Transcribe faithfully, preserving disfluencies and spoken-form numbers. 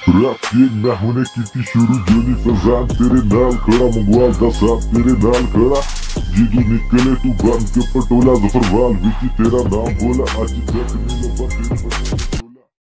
rap game मैं होने की थी शुरू जोली फजान तेरे नाल खड़ा मंगवाल दा साथ तेरे नाल खड़ा जीदू निकले तू बन के पटोला जफरवाल विकी तेरा नाम बोला आज तक नहीं लगा तेरे